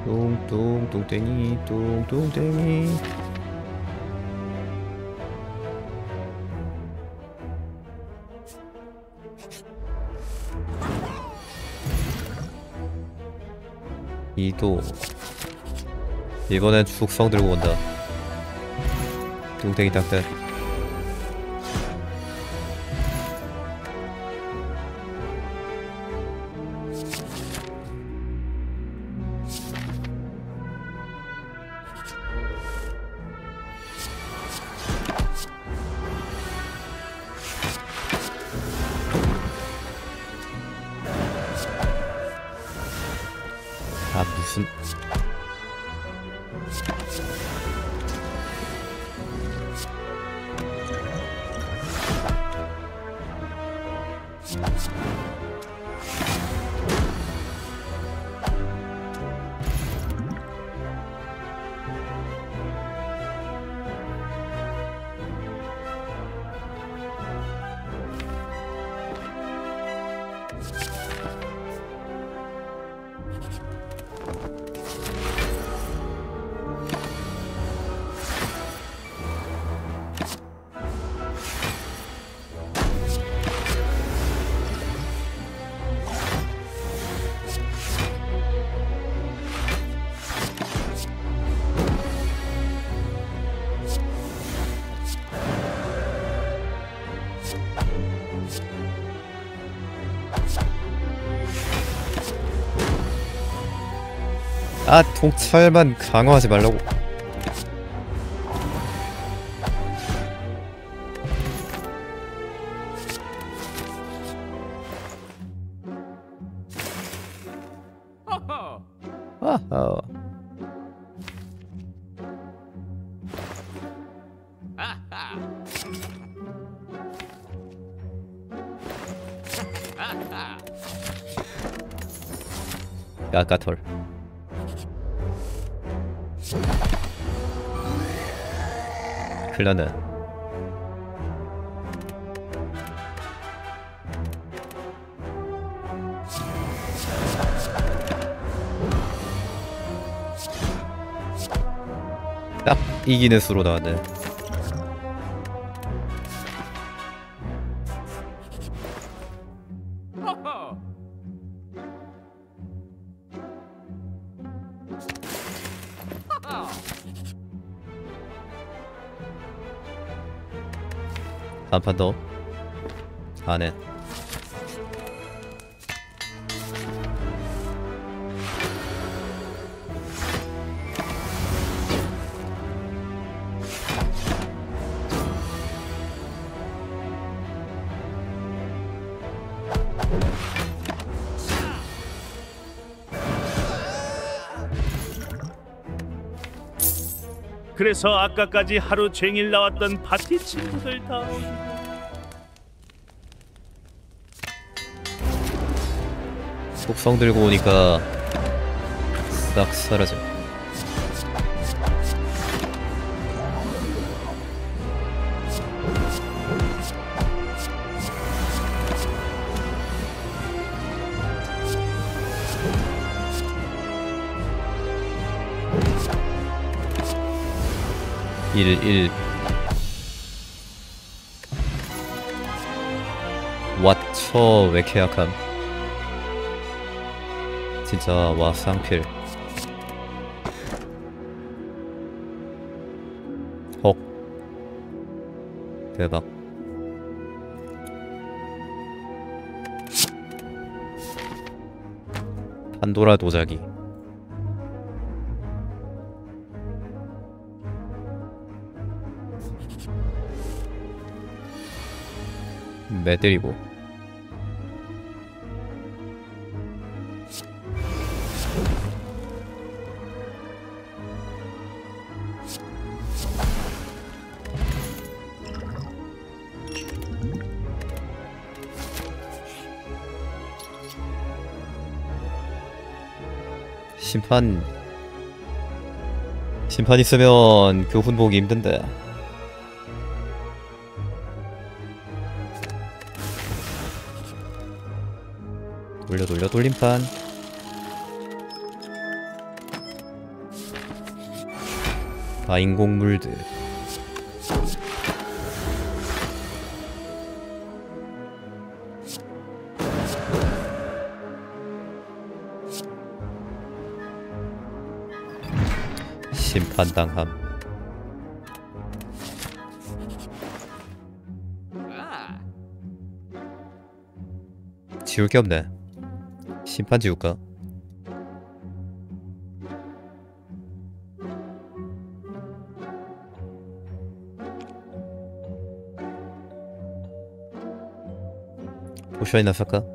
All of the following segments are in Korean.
뚱뚱 뚱땡이 뚱뚱땡이. 이도 이번엔 죽성 들고 온다. 뚱땡이 딱딱. 아 무슨 아 통찰만 강화하지 말라고. 아하. 까까털. 클라는 딱 이기는 수로 나왔네. 한 판 더. 안해. 그래서 아까까지 하루 종일 나왔던 파티 친구들 다 속성 들고 오니까 싹 사라져. 일 왓처 왜 이렇게 약함. 진짜 와 쌍필. 헉 대박. 판도라 도자기. 매 때리고. 심판 있으면 교훈 보기 힘든데. 돌려 돌림판. 인공물들. 심판당함. 지울 게 없네. 심판 지울까? 포션이나 살까?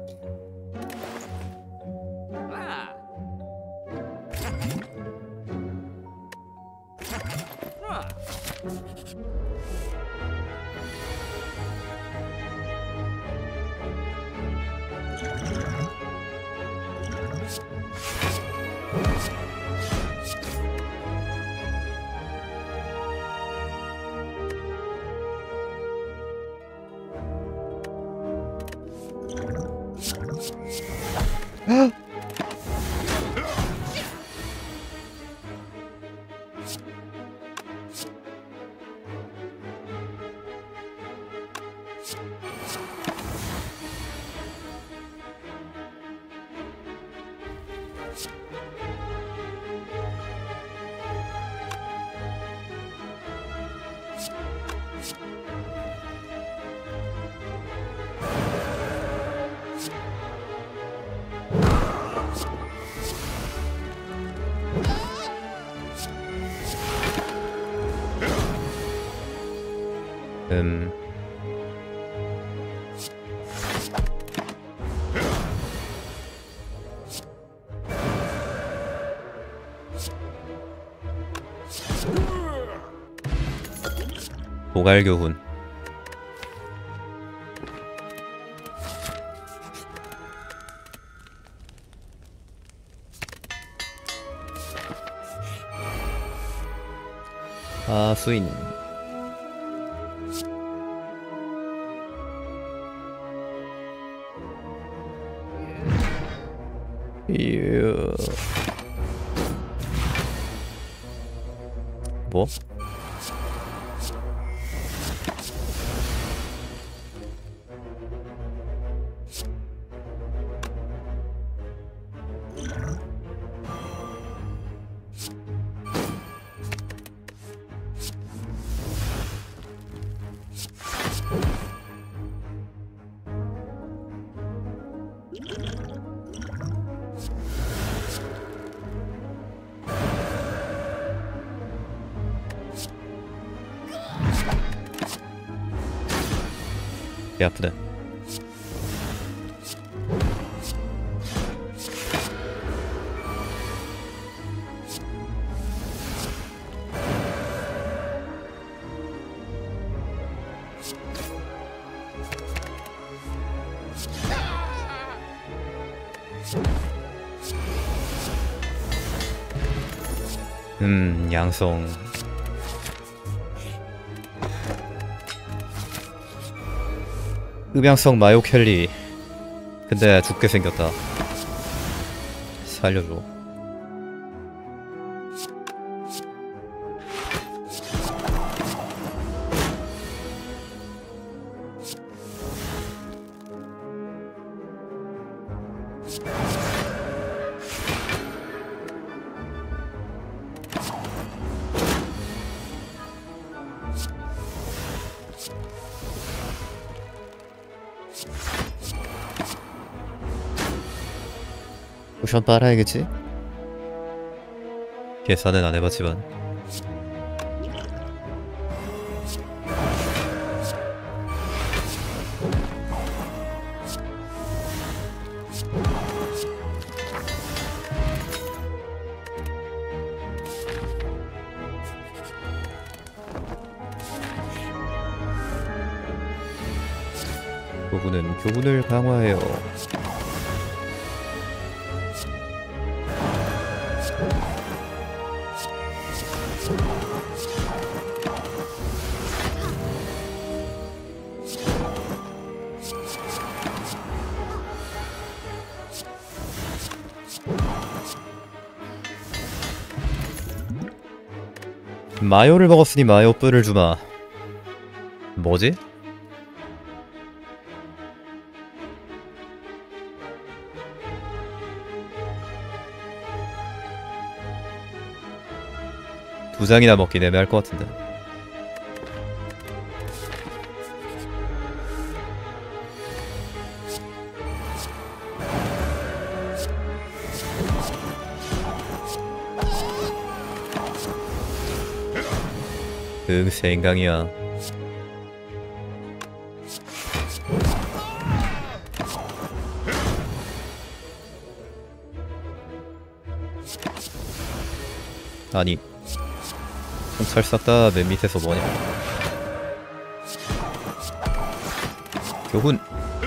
음. 도갈교훈. 수인. 이유. 뭐? 배 아프네. 양성. 음양성 마요 켈리. 근데 죽게 생겼다. 살려줘. 포션 빨아야겠지? 계산은 안 해봤지만. 교훈은 교훈을 강화해요. 마요를 먹었으니 마요 뿔을 주마. 뭐지? 두 장이나 먹긴 애매할 것 같은데. 응, 생강이야. 아니, 통찰 싹 다 맨 밑에서 뭐냐? 교훈.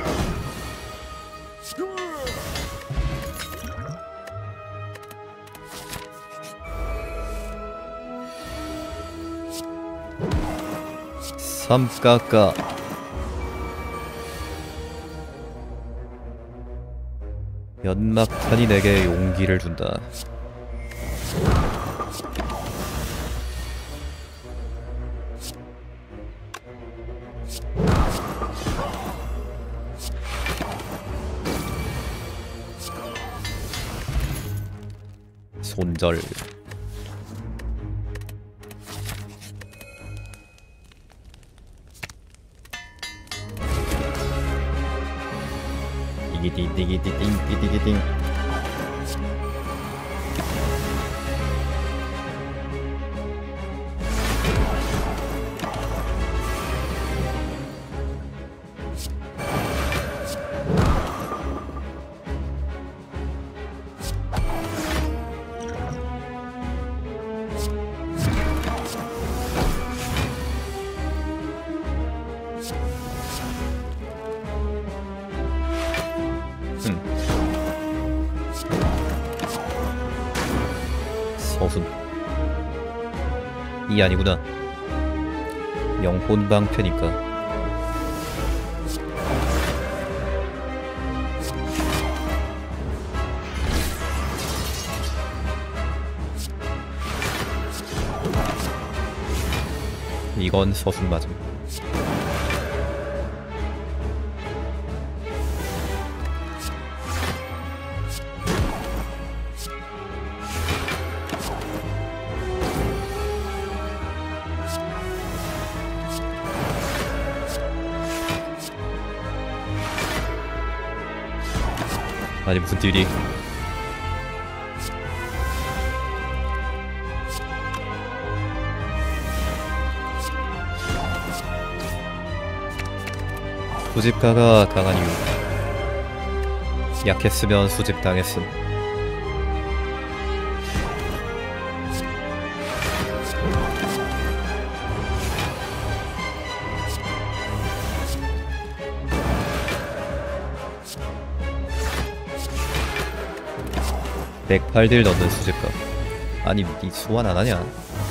삼까까. 연막탄이 내게 용기를 준다. 손절. 띠기띠기띠띵. 서순. 이 아니구나. 영혼 방패니까. 이건 서순 맞음. 아니 무슨 딜이. 수집가가 강한 이유. 약했으면 수집당했음. (108딜) 넣는 수집가. 아니 니 소환 안하냐?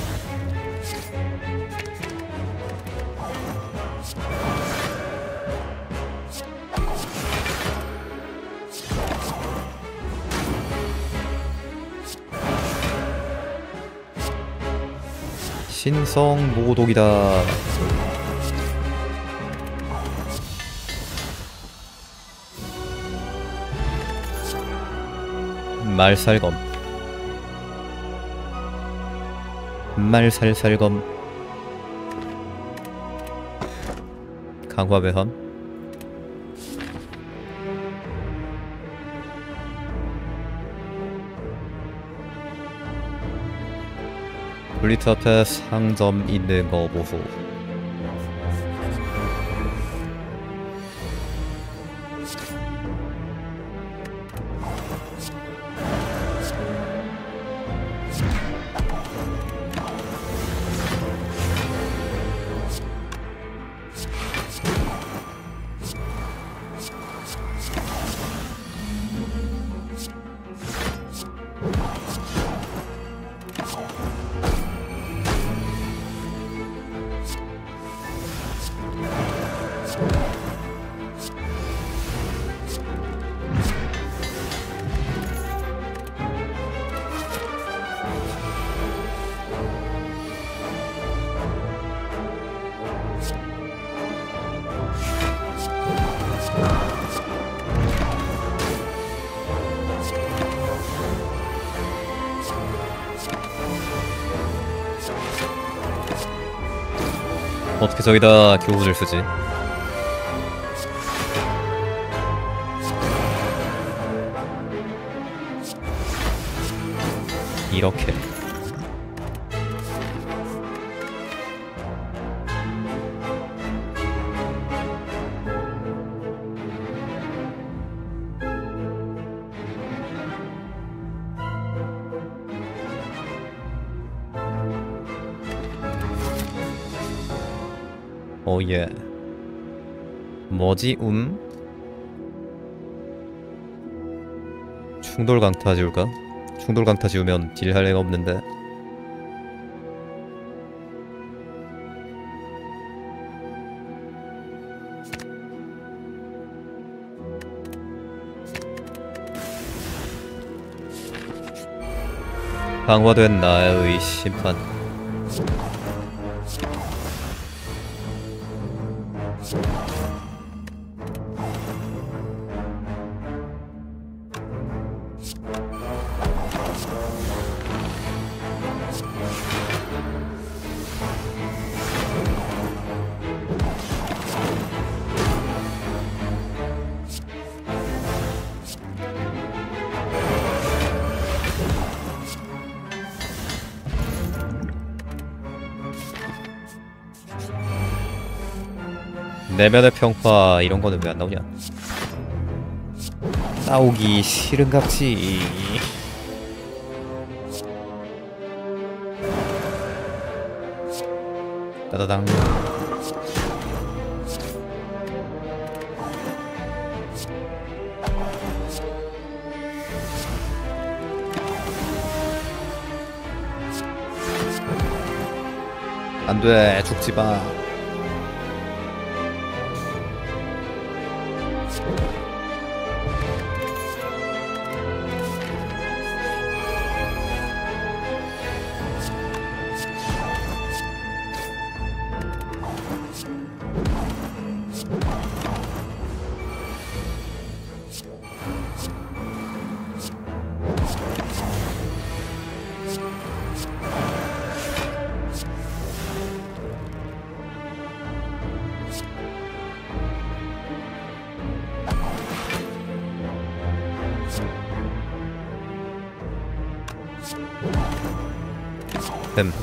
신성 모독이다. 말살검. 말살살검. 강화배함. 블리트 앞에 상점 있는 거 보소. 어떻게 저기다 교훈을 쓰지? 이렇게. 오예. 뭐지? 충돌 강타 지울까? 충돌 강타 지우면 딜할 애가 없는데. 강화된 나의 심판. 내면의 평파 이런 거는 왜 안 나오냐? 싸우기 싫은갑지. 따다당. 안돼, 죽지 마. 뱀.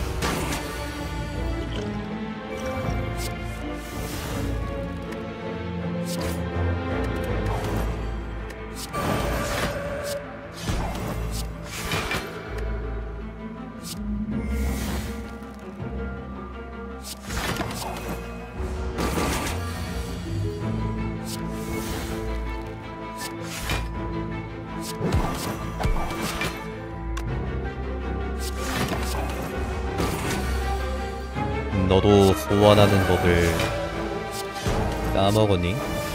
너도 소환하는 법을 까먹었니?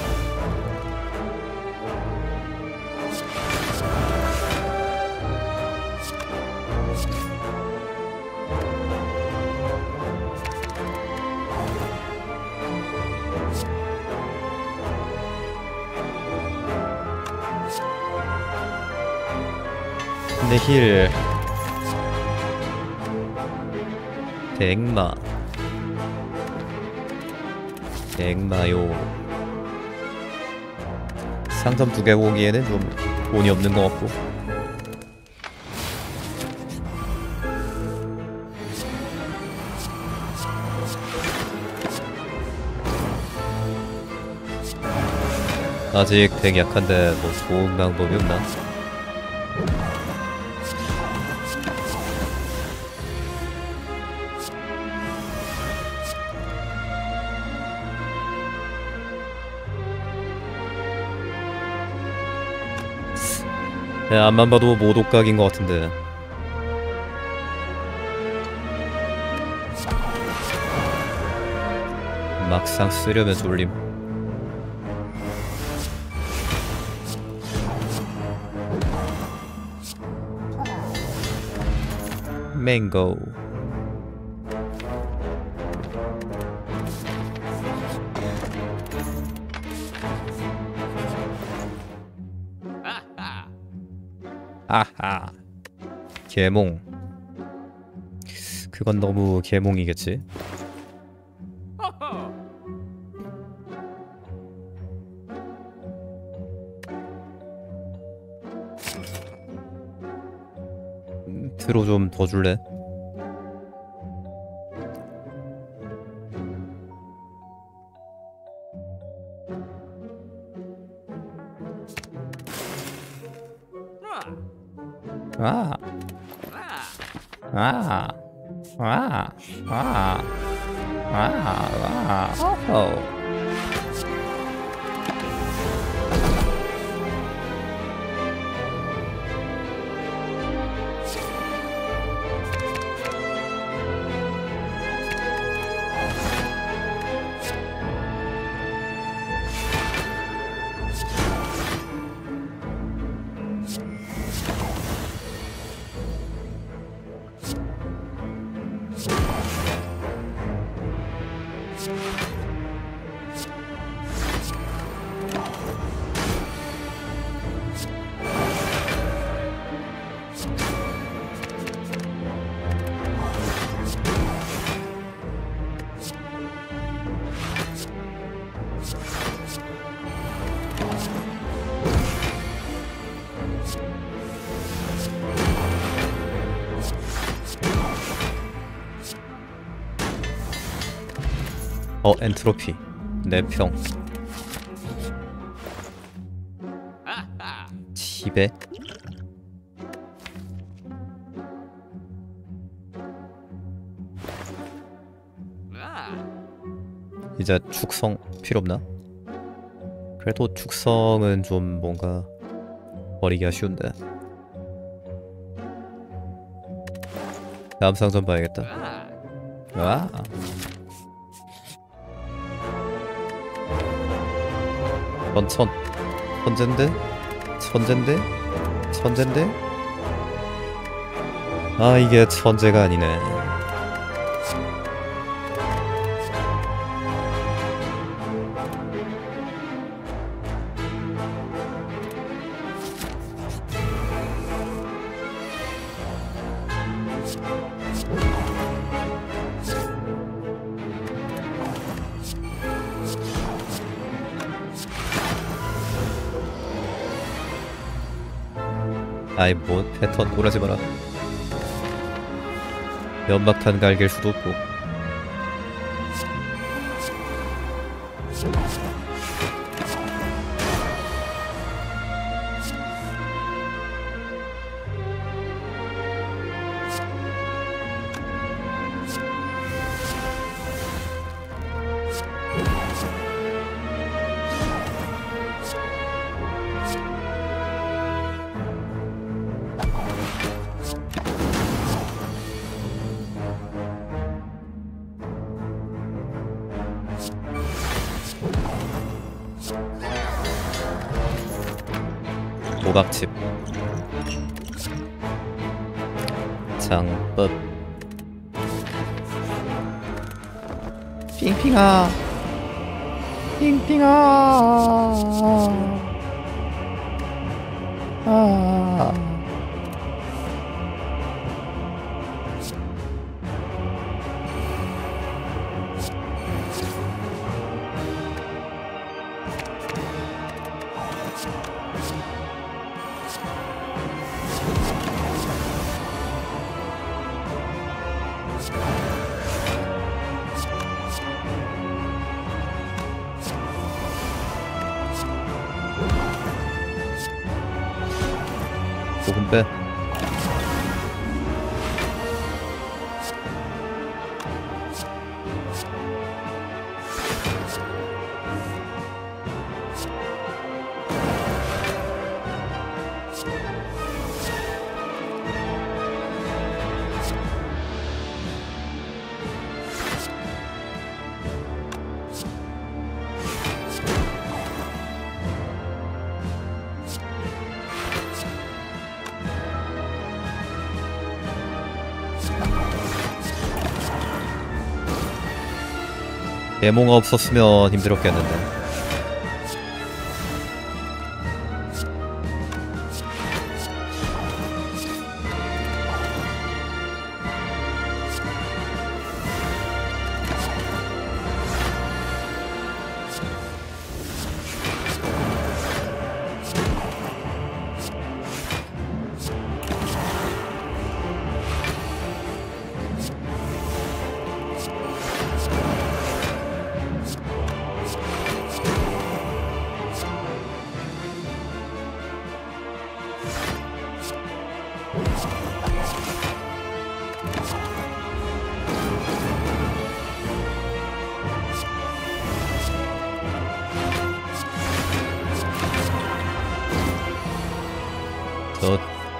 내 힐 대행마 쟁마요. 상점 2개 보기에는 좀 돈이 없는 것 같고. 아직 되게 약한데 뭐 좋은 방법이 없나? 네, 앞만 봐도 모독각인 것 같은데. 막상 쓰려면 졸림. 맹고. 아하. 개몽. 그건 너무 개몽이겠지. 드로 좀 더 줄래? 아, 아, 아, 아, 어허. 엔트로피 4평 집에 이제 축성 필요 없나? 그래도 축성은 좀 뭔가 버리기가 쉬운데. 다음 상점 봐야겠다. 와. 천재인데? 아, 이게 천재가 아니네. 아이 뭐 패턴 오라지 마라. 연막탄 갈길 수도 없고. 오각집 장법 핑핑아 아 조금 빼. 데모가 없었으면 힘들었겠는데.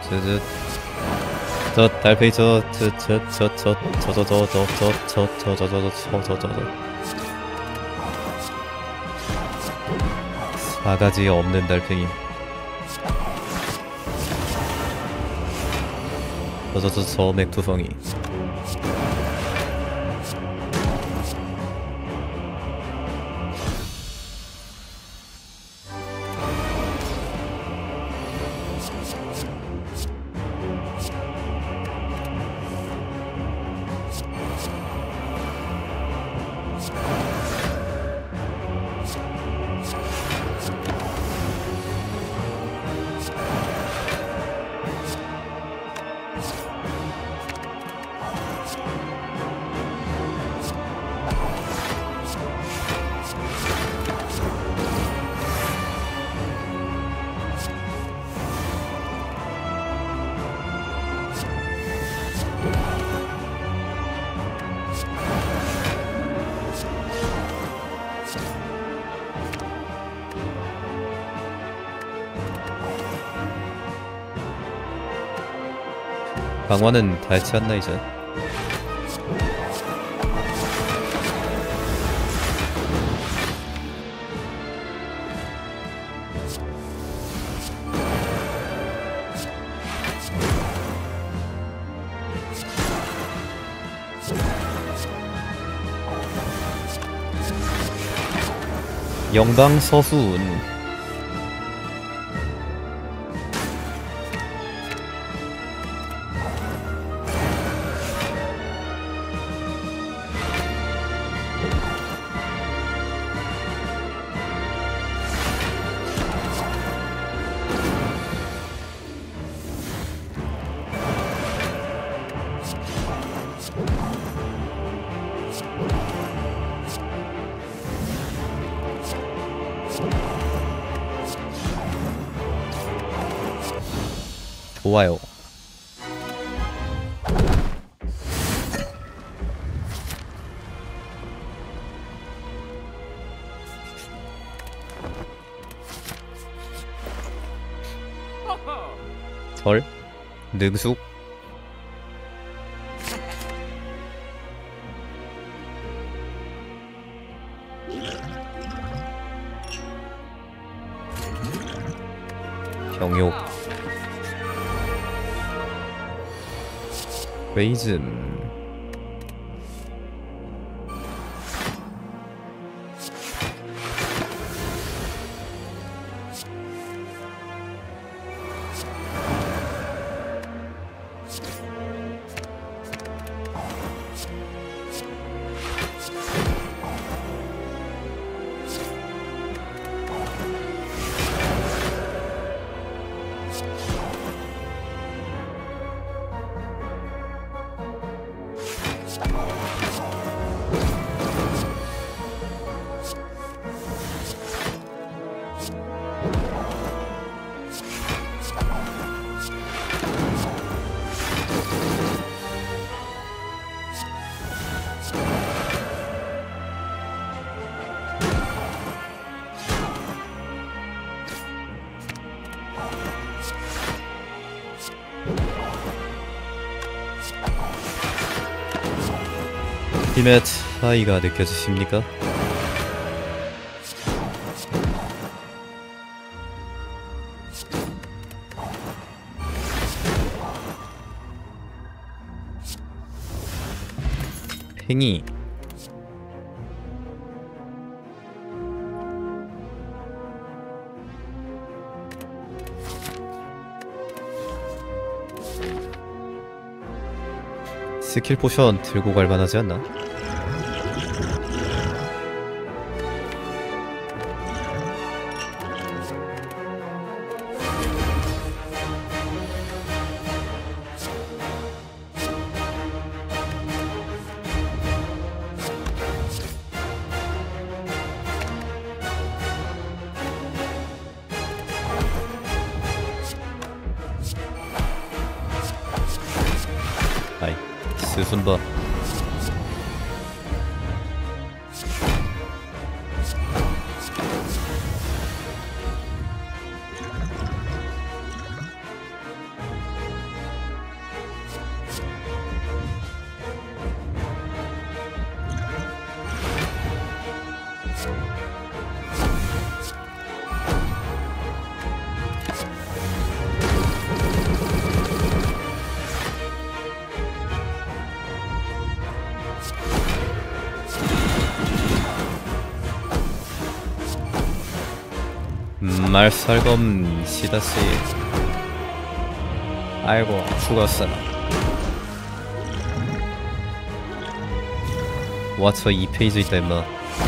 저 달팽이 저 사가지 없는 달팽이 저 맥투성이 강화는 다 했지 않나 이제? 영방서수운 좋아요. 덜 능숙 경욕 레이즘 힘의 차이가 느껴지십니까? 팽이 스킬 포션 들고 갈 만하지 않나? 아이 스순바 말살검 시다시. 아이고 죽었어. 왓처 2페이지 있다 임마.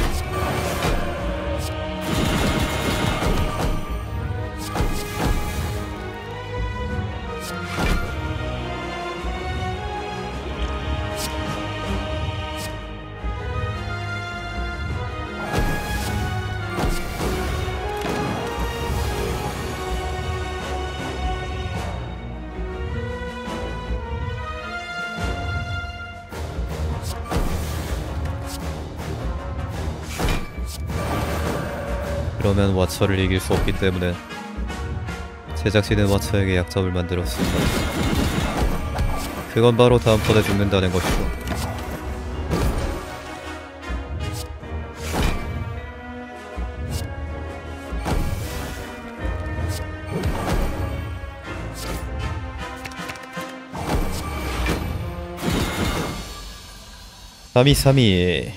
그러면 왓처를 이길 수 없기 때문에 제작진은 왓처에게 약점을 만들었습니다. 그건 바로 다음 턴에 죽는다는 것이죠. 삼이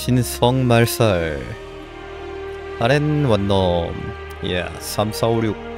신성말살 아렌 원넘. 예, 3, 4, 5, 6